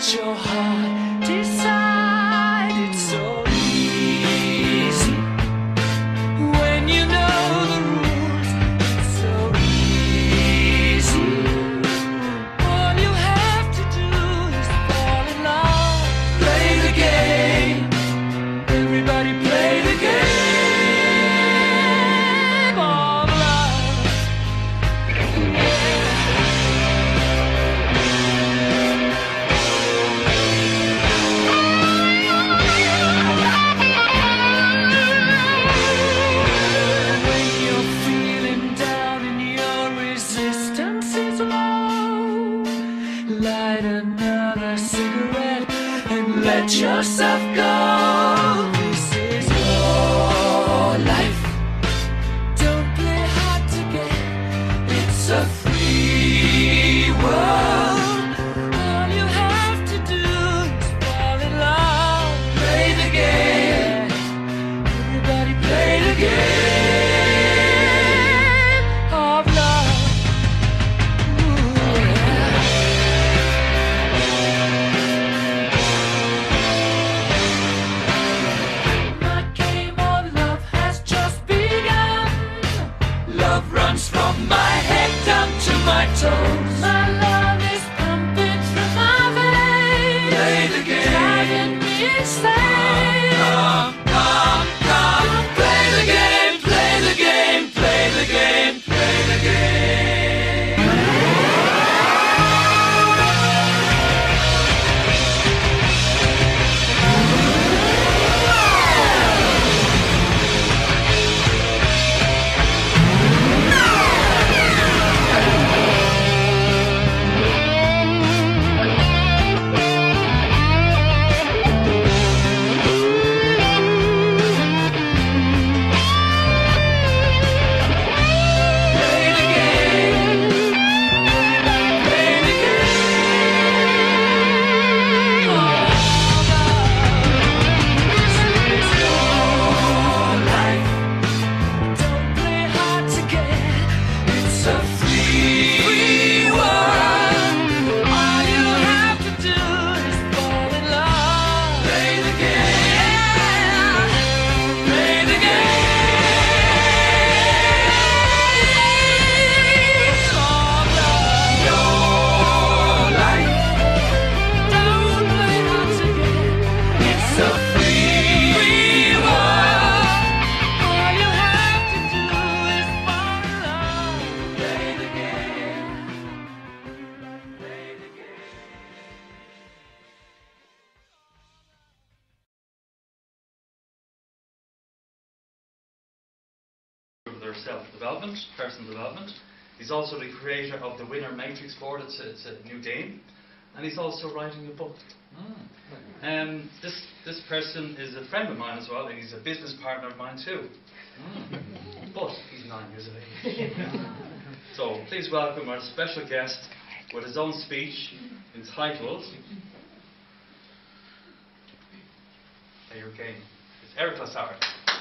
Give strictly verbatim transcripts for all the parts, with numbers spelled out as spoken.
let your heart decide. It's so easy when you know the rules. It's so easy. All you have to do is fall in love. Play the game. Everybody play the game of love. When you're feeling down and your resistance is low, light another cigarette and let yourself go. This is your life. Don't play hard to get. It's a free world. All you have to do is fall in love. Play the game. Everybody play the game of love. Ooh, yeah. My game of love has just begun. Love runs from my head down to my toes. My love is pumping through my veins. Play the game. Driving me insane. Come, come, come. Play the game, play the game, play the game, play the game. Play the game. Play the game. Oh, this is your life. Don't play hard to get. It's a free world. All you have to do is fall in love. Play the game. Play the game of love. Your life. Don't play hard to get. It's a free world. All you have to do is fall in love. Play the game. Play the game. Of their self-development, personal development. He's also the creator of the Winner Matrix board. It's a, it's a new game, and he's also writing a book. Um, this this person is a friend of mine as well, and he's a business partner of mine too. But he's nine years of age. So please welcome our special guest with his own speech entitled "Play Your Game." It's Eric Lassard.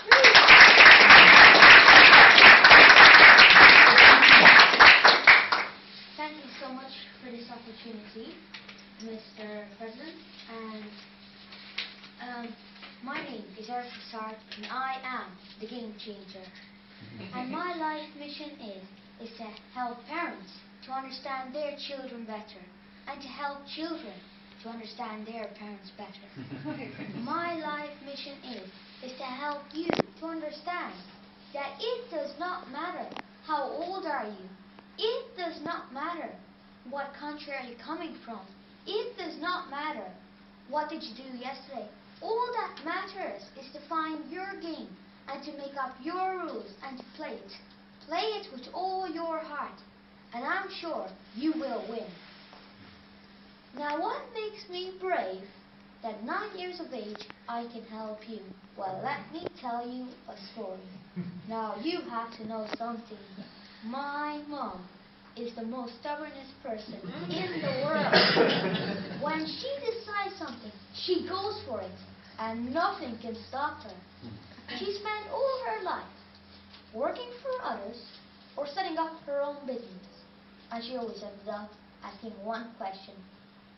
Thank you so much for this opportunity, Mister President. And um, my name is Eric Lassard, and I am the game changer. And my life mission is is to help parents to understand their children better, and to help children to understand their parents better. My life mission is is to help you to understand that it does not matter how old are you. It does not matter what country are you coming from. It does not matter what did you do yesterday. All that matters is to find your game and to make up your rules and to play it. Play it with all your heart, and I'm sure you will win. Now, what makes me brave? That nine years of age I can help you. Well, let me tell you a story. Now, you have to know something. My mom is the most stubbornest person in the world. When she decides something, she goes for it, and nothing can stop her. She spent all her life working for others or setting up her own business. And she always ended up asking one question: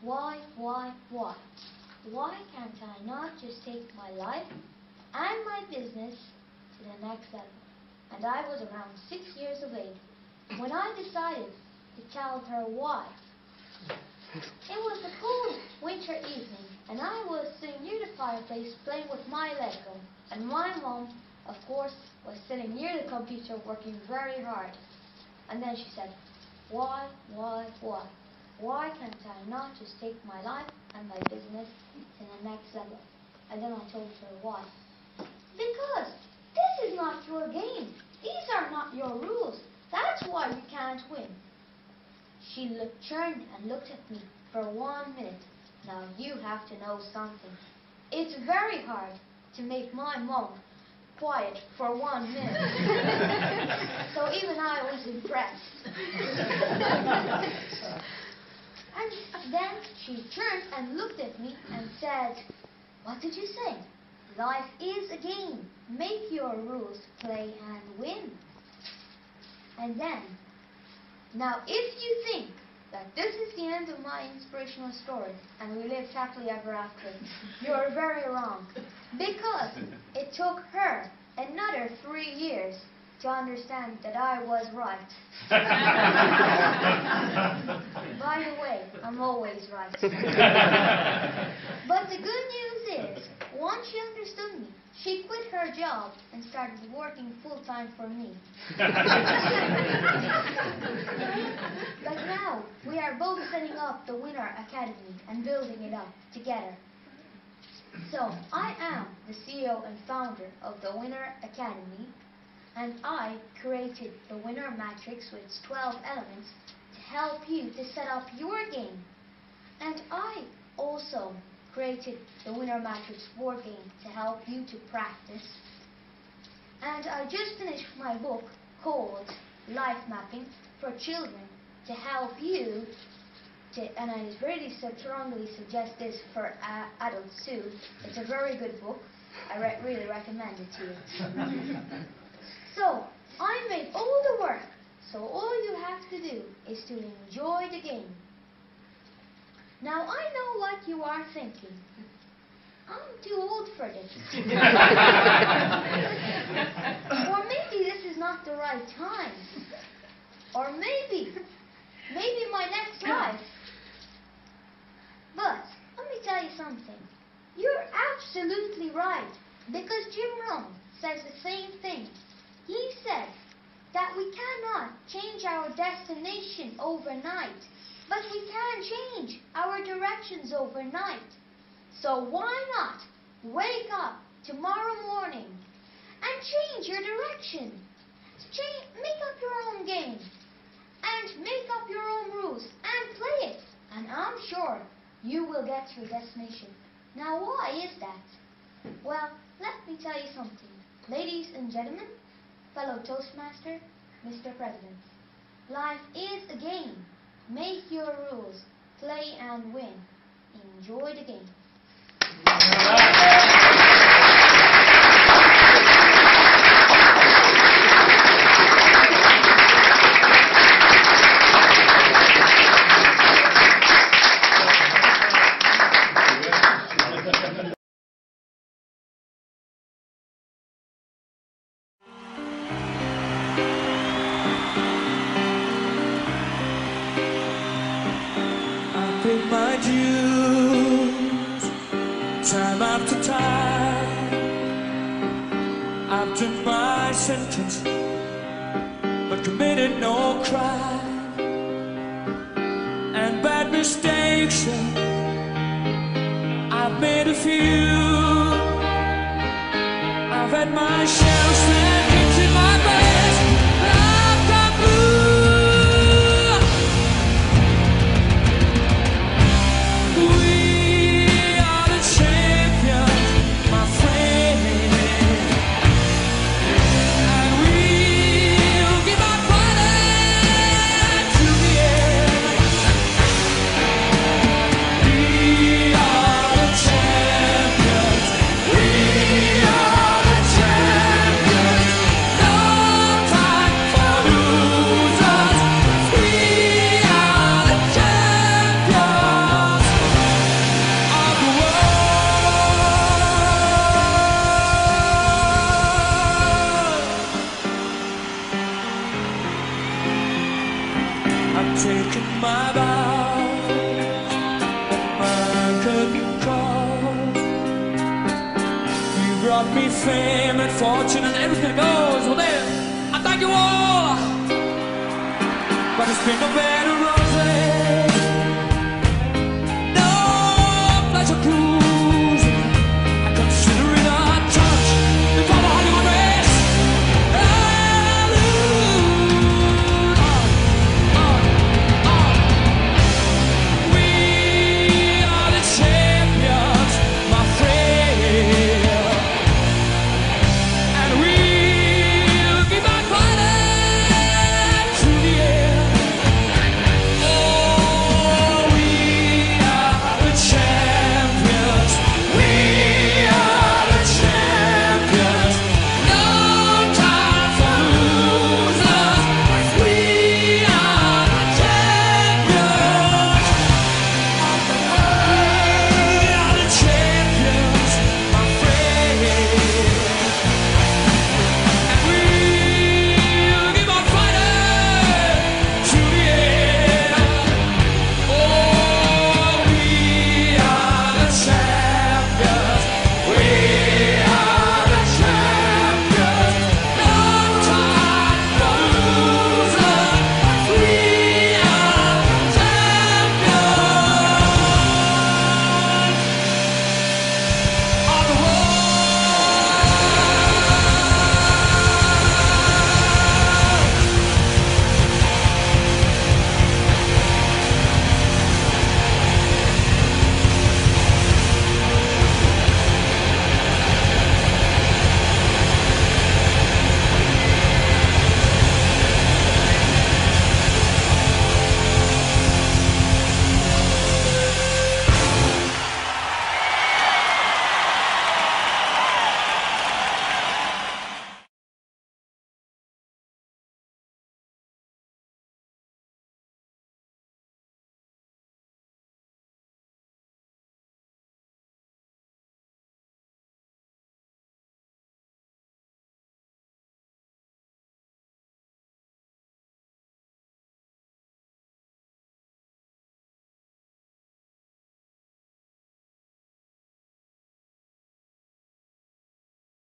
Why, why, why? Why can't I not just take my life and my business to the next level? And I was around six years of age when I decided to tell her why. It was a cold winter evening, and I was sitting near the fireplace playing with my Lego, and my mom, of course, was sitting near the computer working very hard. And then she said, why, why, why? Why can't I not just take my life and my business to the next level? And then I told her why. Because this is not your game. These are not your rules. That's why you can't win. She looked, turned and looked at me for one minute. Now you have to know something. It's very hard to make my mom quiet for one minute. So even I was impressed. And then she turned and looked at me and said, what did you say? Life is a game. Make your rules, play and win. And then, now if you think that this is the end of my inspirational story and we lived happily ever after, you're very wrong. Because it took her another three years to understand that I was right. By the way, I'm always right. But the good news is, once she understood me, she quit her job and started working full-time for me. But now, we are both setting up the Winner Academy and building it up together. So, I am the C E O and founder of the Winner Academy, and I created the Winner Matrix with its twelve elements to help you to set up your game. And I also created the Winner Matrix board game to help you to practice. And I just finished my book called Life Mapping for Children to help you to, and I really strongly suggest this for uh, adults too. It's a very good book. I re really recommend it to you. So, I made all the work, so all you have to do is to enjoy the game. Now, I know what you are thinking. I'm too old for this. Or maybe this is not the right time. Or maybe, maybe my next life. But, let me tell you something. You're absolutely right, because Jim Rohn says the same thing. He says that we cannot change our destination overnight, but we can change our directions overnight. So why not wake up tomorrow morning and change your direction? Change, make up your own game and make up your own rules and play it. And I'm sure you will get to your destination. Now why is that? Well, let me tell you something. Ladies and gentlemen, fellow Toastmaster, Mister President, life is a game. Make your rules, play and win. Enjoy the game. Paid my dues, time after time. I've done my sentence, but committed no crime. And bad mistakes, I've made a few. I've had my share of sad kicks in my best. I've got blue. Champions, we are the champions. brought me fame and fortune and everything goes. Well then, I thank you all, but it's been no bed of roses.